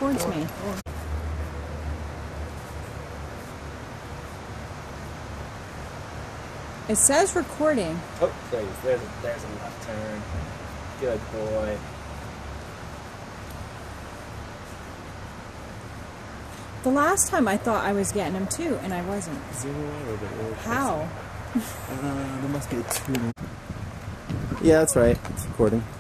towards me. It says recording. Oh, there's a left turn. Good boy. The last time I thought I was getting him too, and I wasn't. How? There must be a tune. Yeah, that's right. It's recording.